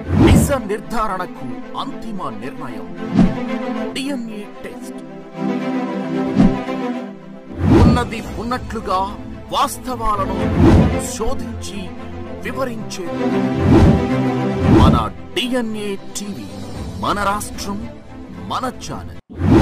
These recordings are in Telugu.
నిజ నిర్ధారణకు అంతిమ నిర్ణయం డిఎన్ఏ టెస్ట్. ఉన్నది ఉన్నట్లుగా వాస్తవాలను శోధించి వివరించే మన డిఎన్ఏ టీవీ, మన రాష్ట్రం, మన ఛానల్.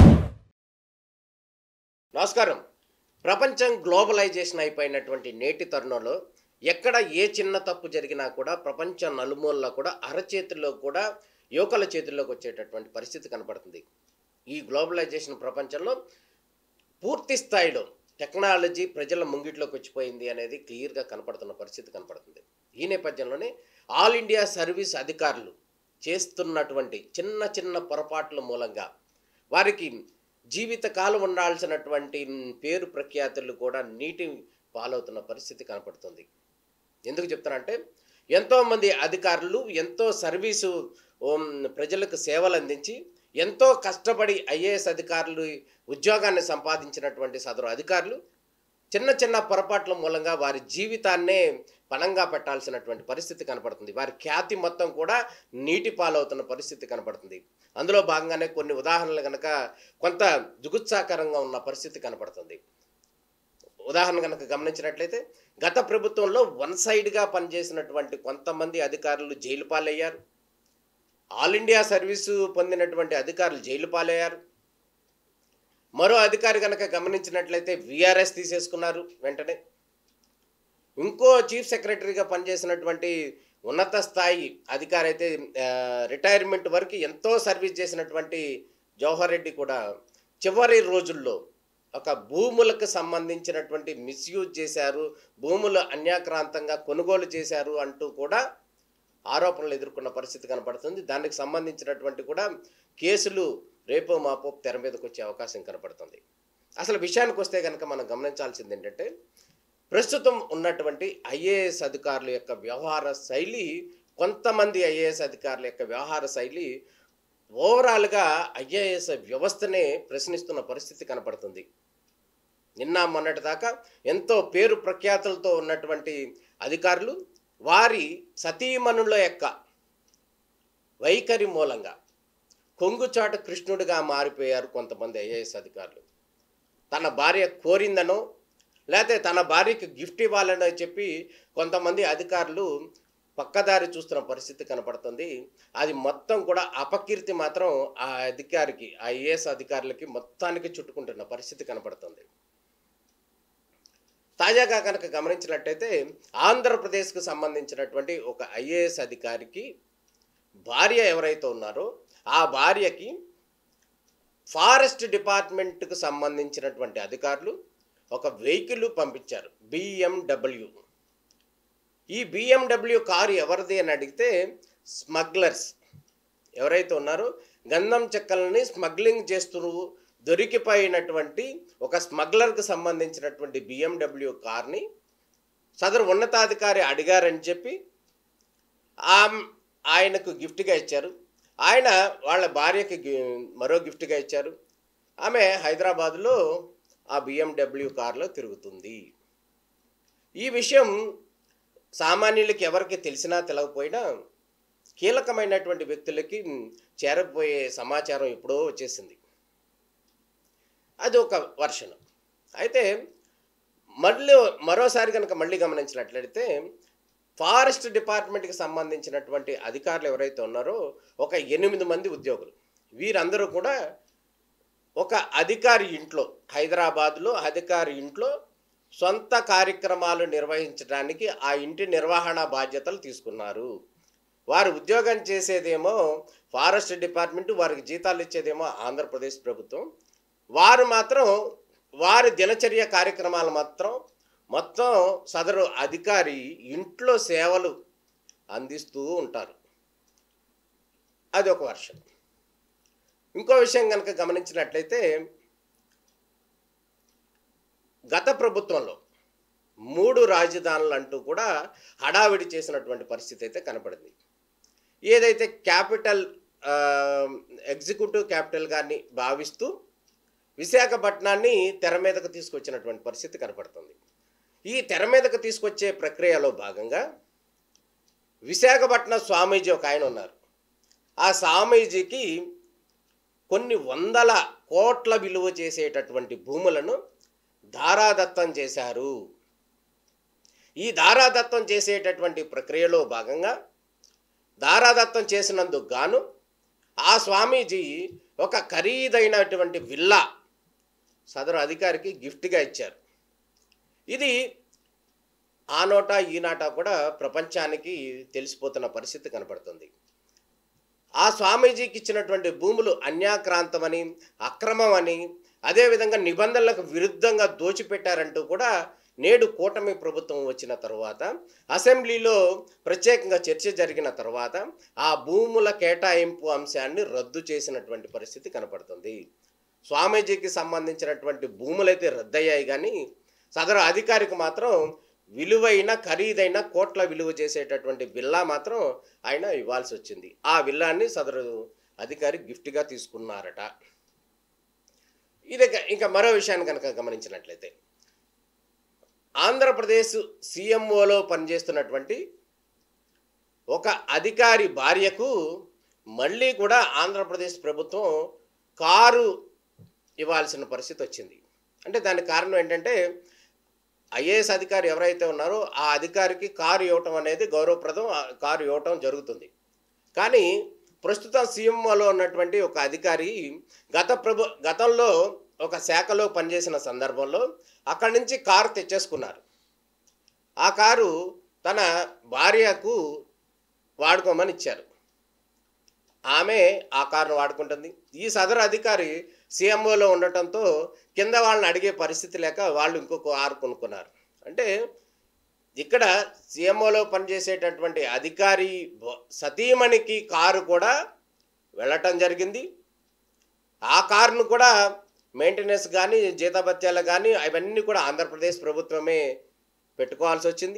నమస్కారం. ప్రపంచం గ్లోబలైజేషన్ అయిపోయినటువంటి నేటి తరుణంలో ఎక్కడ ఏ చిన్న తప్పు జరిగినా కూడా ప్రపంచం నలుమూలలో కూడా అరచేతుల్లో కూడా యువకుల చేతుల్లోకి వచ్చేటటువంటి పరిస్థితి కనపడుతుంది. ఈ గ్లోబలైజేషన్ ప్రపంచంలో పూర్తి స్థాయిలో టెక్నాలజీ ప్రజల ముంగిట్లోకి వచ్చిపోయింది అనేది క్లియర్గా కనపడుతున్న పరిస్థితి కనపడుతుంది. ఈ నేపథ్యంలోనే ఆల్ ఇండియా సర్వీస్ అధికారులు చేస్తున్నటువంటి చిన్న చిన్న పొరపాట్ల మూలంగా వారికి జీవితకాలం ఉండాల్సినటువంటి పేరు ప్రఖ్యాతులు కూడా నీటి పాలవుతున్న పరిస్థితి కనపడుతుంది. ఎందుకు చెప్తానంటే ఎంతోమంది అధికారులు ఎంతో సర్వీసు ప్రజలకు సేవలు అందించి ఎంతో కష్టపడి ఐఏఎస్ అధికారులు ఉద్యోగాన్ని సంపాదించినటువంటి సదరు అధికారులు చిన్న చిన్న పొరపాట్ల మూలంగా వారి జీవితాన్నే పణంగా పెట్టాల్సినటువంటి పరిస్థితి కనపడుతుంది. వారి ఖ్యాతి మొత్తం కూడా నీటి పాలవుతున్న పరిస్థితి కనపడుతుంది. అందులో భాగంగానే కొన్ని ఉదాహరణలు కనుక కొంత జుగుత్సాకరంగా ఉన్న పరిస్థితి కనపడుతుంది. ఉదాహరణ కనుక గమనించినట్లయితే గత ప్రభుత్వంలో వన్ సైడ్గా పనిచేసినటువంటి కొంతమంది అధికారులు జైలు పాలయ్యారు. ఆల్ ఇండియా సర్వీసు పొందినటువంటి అధికారులు జైలు పాలయ్యారు. మరో అధికారి కనుక గమనించినట్లయితే విఆర్ఎస్ తీసేసుకున్నారు వెంటనే. ఇంకో చీఫ్ సెక్రటరీగా పనిచేసినటువంటి ఉన్నత స్థాయి అధికారి అయితే రిటైర్మెంట్ వరకు ఎంతో సర్వీస్ చేసినటువంటి జవహర్ రెడ్డి కూడా చివరి రోజుల్లో ఒక భూములకు సంబంధించినటువంటి మిస్యూజ్ చేశారు, భూములు అన్యాక్రాంతంగా కొనుగోలు చేశారు అంటూ కూడా ఆరోపణలు ఎదుర్కొన్న పరిస్థితి కనపడుతుంది. దానికి సంబంధించినటువంటి కూడా కేసులు రేపో మాపో తెర మీదకి వచ్చే అవకాశం కనపడుతుంది. అసలు విషయానికి వస్తే కనుక మనం గమనించాల్సింది ఏంటంటే ప్రస్తుతం ఉన్నటువంటి ఐఏఎస్ అధికారుల యొక్క వ్యవహార శైలి, కొంతమంది ఐఏఎస్ అధికారుల యొక్క వ్యవహార శైలి ఓవరాల్గా ఐఏఎస్ వ్యవస్థనే ప్రశ్నిస్తున్న పరిస్థితి కనపడుతుంది. నిన్న మొన్నటి దాకా ఎంతో పేరు ప్రఖ్యాతులతో ఉన్నటువంటి అధికారులు వారి సతీమణుల యొక్క వైఖరి మూలంగా కొంగుచాటు కృష్ణుడిగా మారిపోయారు కొంతమంది ఐఏఎస్ అధికారులు. తన భార్య కోరిందనో లేకపోతే తన భార్యకి గిఫ్ట్ ఇవ్వాలనో చెప్పి కొంతమంది అధికారులు పక్కదారి చూస్తున్న పరిస్థితి కనపడుతుంది. అది మొత్తం కూడా అపకీర్తి మాత్రం ఆ అధికారికి, ఆ ఐఏఎస్ అధికారులకి మొత్తానికి చుట్టుకుంటున్న పరిస్థితి కనపడుతుంది. తాజాగా కనుక గమనించినట్టయితే ఆంధ్రప్రదేశ్కు సంబంధించినటువంటి ఒక ఐఏఎస్ అధికారికి భార్య ఎవరైతే ఉన్నారో ఆ భార్యకి ఫారెస్ట్ డిపార్ట్మెంట్కు సంబంధించినటువంటి అధికారులు ఒక వెహికల్ పంపించారు, BMW. ఈ BMW కారు ఎవరిది అని అడిగితే స్మగ్లర్స్ ఎవరైతే ఉన్నారో గంధం చెక్కలని స్మగ్లింగ్ చేస్తూ దొరికిపోయినటువంటి ఒక స్మగ్లర్కి సంబంధించినటువంటి BMW కార్ని సదరు ఉన్నతాధికారి అడిగారని చెప్పి ఆయనకు గిఫ్ట్గా ఇచ్చారు. ఆయన వాళ్ళ భార్యకి మరో గిఫ్ట్గా ఇచ్చారు. ఆమె హైదరాబాదులో ఆ BMW కారులో తిరుగుతుంది. ఈ విషయం సామాన్యులకి ఎవరికి తెలిసినా తెలవకపోయినా కీలకమైనటువంటి వ్యక్తులకి చేరబోయే సమాచారం ఎప్పుడో వచ్చేసింది. అది ఒక వర్షన్. అయితే మరోసారి కనుక మళ్ళీ గమనించినట్లయితే ఫారెస్ట్ డిపార్ట్మెంట్కి సంబంధించినటువంటి అధికారులు ఎవరైతే ఉన్నారో ఒక 8 మంది ఉద్యోగులు, వీరందరూ కూడా ఒక అధికారి ఇంట్లో, హైదరాబాద్లో అధికారి ఇంట్లో సొంత కార్యక్రమాలు నిర్వహించడానికి ఆ ఇంటి నిర్వహణ బాధ్యతలు తీసుకున్నారు. వారు ఉద్యోగం చేసేదేమో ఫారెస్ట్ డిపార్ట్మెంట్, వారికి జీతాలు ఇచ్చేదేమో ఆంధ్రప్రదేశ్ ప్రభుత్వం. వారు మాత్రం వారి దినచర్య కార్యక్రమాలు మొత్తం సదరు అధికారి ఇంట్లో సేవలు అందిస్తూ ఉంటారు. అది ఒక వర్షం. ఇంకో విషయం కనుక గమనించినట్లయితే గత ప్రభుత్వంలో 3 రాజధానులు అంటూ కూడా హడావిడి చేసినటువంటి పరిస్థితి అయితే కనపడింది. ఏదైతే క్యాపిటల్ ఎగ్జిక్యూటివ్ క్యాపిటల్ గాని భావిస్తూ విశాఖపట్నాన్ని తెర మీదకు తీసుకొచ్చినటువంటి పరిస్థితి కనపడుతుంది. ఈ తెర మీదకు తీసుకొచ్చే ప్రక్రియలో భాగంగా విశాఖపట్నం స్వామీజీ ఒక ఆయన ఉన్నారు. ఆ స్వామీజీకి కొన్ని వందల కోట్ల విలువ చేసేటటువంటి భూములను ధారాదత్తం చేశారు. ఈ ధారాదత్తం చేసేటటువంటి ప్రక్రియలో భాగంగా ధారాదత్తం చేసినందుకు గాను ఆ స్వామీజీ ఒక ఖరీదైనటువంటి విల్లా సదరు అధికారికి గిఫ్ట్గా ఇచ్చారు. ఇది ఆ నోట ఈ నాట కూడా ప్రపంచానికి తెలిసిపోతున్న పరిస్థితి కనపడుతుంది. ఆ స్వామీజీకి ఇచ్చినటువంటి భూములు అన్యాక్రాంతమని, అక్రమమని, అదేవిధంగా నిబంధనలకు విరుద్ధంగా దోచిపెట్టారంటూ కూడా నేడు కూటమి ప్రభుత్వం వచ్చిన తర్వాత అసెంబ్లీలో ప్రత్యేకంగా చర్చ జరిగిన తర్వాత ఆ భూముల కేటాయింపు అంశాన్ని రద్దు చేసినటువంటి పరిస్థితి కనపడుతుంది. స్వామీజీకి సంబంధించినటువంటి భూములైతే రద్దయ్యాయి, కానీ సదరు అధికారికి మాత్రం విలువైన ఖరీదైన కోట్ల విలువ చేసేటటువంటి విల్లా మాత్రం ఆయన ఇవ్వాల్సి వచ్చింది. ఆ విల్లాన్ని సదరు అధికారి గిఫ్ట్గా తీసుకున్నారట. ఇది ఇంకా మరో విషయాన్ని కనుక గమనించినట్లయితే, ఆంధ్రప్రదేశ్ సీఎంఓలో పనిచేస్తున్నటువంటి ఒక అధికారి భార్యకు మళ్ళీ కూడా ఆంధ్రప్రదేశ్ ప్రభుత్వం కారు ఇవ్వాల్సిన పరిస్థితి వచ్చింది. అంటే దానికి కారణం ఏంటంటే, ఐఏఎస్ అధికారి ఎవరైతే ఉన్నారో ఆ అధికారికి కారు ఇవ్వటం అనేది గౌరవప్రదం, కారు ఇవ్వటం జరుగుతుంది. కానీ ప్రస్తుతం సీఎంఓలో ఉన్నటువంటి ఒక అధికారి గతంలో ఒక శాఖలో పనిచేసిన సందర్భంలో అక్కడి నుంచి కారు తెచ్చేసుకున్నారు. ఆ కారు తన భార్యకు వాడుకోమని ఇచ్చారు. ఆమె ఆ కారును వాడుకుంటుంది. ఈ సదరు అధికారి సీఎంఓలో ఉండటంతో కింద వాళ్ళని అడిగే పరిస్థితి లేక వాళ్ళు ఇంకొక కారు కొనుక్కున్నారు. అంటే ఇక్కడ సీఎంఓలో పనిచేసేటటువంటి అధికారి సతీమణికి కారు కూడా వెళ్ళటం జరిగింది. ఆ కారును కూడా మెయింటెనెన్స్ కానీ, జీతభత్యాలు కానీ అవన్నీ కూడా ఆంధ్రప్రదేశ్ ప్రభుత్వమే పెట్టుకోవాల్సి వచ్చింది.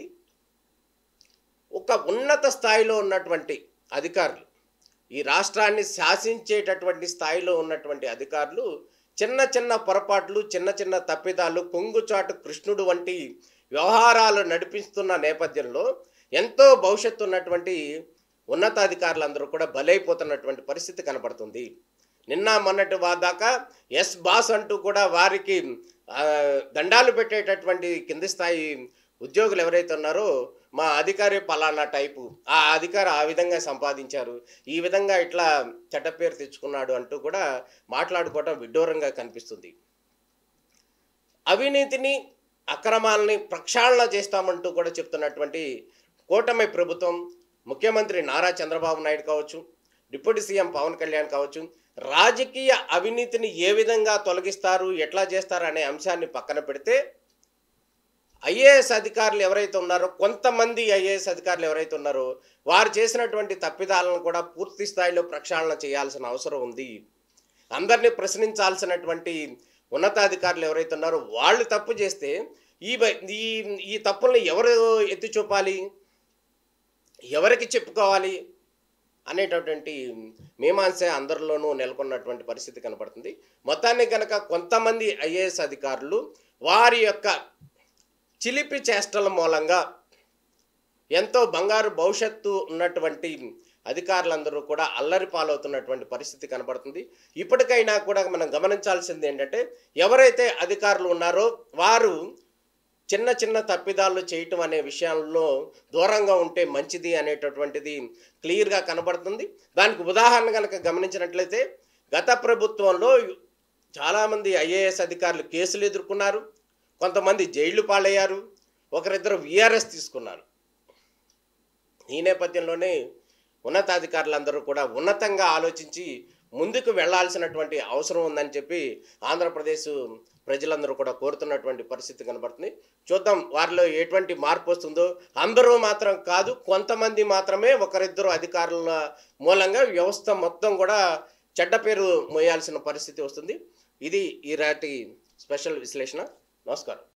ఒక ఉన్నత స్థాయిలో ఉన్నటువంటి అధికారులు, ఈ రాష్ట్రాన్ని శాసించేటటువంటి స్థాయిలో ఉన్నటువంటి అధికారులు చిన్న చిన్న పొరపాట్లు, చిన్న చిన్న తప్పిదాలు, కొంగుచాటు కృష్ణుడు వంటి వ్యవహారాలు నడిపిస్తున్న నేపథ్యంలో ఎంతో భవిష్యత్తు ఉన్నటువంటి ఉన్నతాధికారులందరూ కూడా బలైపోతున్నటువంటి పరిస్థితి కనబడుతుంది. నిన్న మొన్నటి దాకా ఎస్ బాస్ అంటూ కూడా వారికి దండాలు పెట్టేటటువంటి కింది స్థాయి ఉద్యోగులు ఎవరైతే ఉన్నారో, మా అధికారి పలానా టైపు, ఆ అధికారి ఆ విధంగా సంపాదించారు, ఈ విధంగా ఇట్లా చెడ్డ పేరు తెచ్చుకున్నాడు అంటూ కూడా మాట్లాడుకోవడం విడ్డూరంగా కనిపిస్తుంది. అవినీతిని, అక్రమాలని ప్రక్షాళన చేస్తామంటూ కూడా చెప్తున్నటువంటి కూటమి ప్రభుత్వం, ముఖ్యమంత్రి నారా చంద్రబాబు నాయుడు కావచ్చు, డిప్యూటీ సీఎం పవన్ కళ్యాణ్ కావచ్చు, రాజకీయ అవినీతిని ఏ విధంగా తొలగిస్తారు, ఎట్లా చేస్తారు అనే అంశాన్ని పక్కన పెడితే, ఐఏఎస్ అధికారులు ఎవరైతే ఉన్నారో, కొంతమంది ఐఏఎస్ అధికారులు ఎవరైతే ఉన్నారో వారు చేసినటువంటి తప్పిదాలను కూడా పూర్తి స్థాయిలో ప్రక్షాళన చేయాల్సిన అవసరం ఉంది. అందరినీ ప్రశ్నించాల్సినటువంటి ఉన్నతాధికారులు ఎవరైతే ఉన్నారో వాళ్ళు తప్పు చేస్తే ఈ తప్పుల్ని ఎవరు ఎత్తి చూపాలి, ఎవరికి చెప్పుకోవాలి అనేటటువంటి మీమాంస అందరిలోనూ నెలకొన్నటువంటి పరిస్థితి కనపడుతుంది. మొత్తాన్ని కనుక కొంతమంది ఐఏఎస్ అధికారులు వారి యొక్క చిలిపి చేష్టల మూలంగా ఎంతో బంగారు భవిష్యత్తు ఉన్నటువంటి అధికారులందరూ కూడా అల్లరి పాలవుతున్నటువంటి పరిస్థితి కనబడుతుంది. ఇప్పటికైనా కూడా మనం గమనించాల్సింది ఏంటంటే, ఎవరైతే అధికారులు ఉన్నారో వారు చిన్న చిన్న తప్పిదాలు చేయటం అనే విషయంలో దూరంగా ఉంటే మంచిది అనేటటువంటిది క్లియర్గా కనబడుతుంది. దానికి ఉదాహరణ కనుక గమనించినట్లయితే, గత ప్రభుత్వంలో చాలామంది ఐఏఎస్ అధికారులు కేసులు ఎదుర్కొన్నారు, కొంతమంది జైళ్లు పాలయ్యారు, ఒకరిద్దరు విఆర్ఎస్ తీసుకున్నారు. ఈ నేపథ్యంలోనే ఉన్నతాధికారులందరూ కూడా ఉన్నతంగా ఆలోచించి ముందుకు వెళ్లాల్సినటువంటి అవసరం ఉందని చెప్పి ఆంధ్రప్రదేశ్ ప్రజలందరూ కూడా కోరుతున్నటువంటి పరిస్థితి కనబడుతుంది. చూద్దాం వారిలో ఎటువంటి మార్పు వస్తుందో. అందరూ మాత్రం కాదు, కొంతమంది మాత్రమే ఒకరిద్దరు అధికారుల మూలంగా వ్యవస్థ మొత్తం కూడా చెడ్డ పేరు మోయాల్సిన పరిస్థితి వస్తుంది. ఇది ఈనాటి స్పెషల్ విశ్లేషణ. నమస్కారం.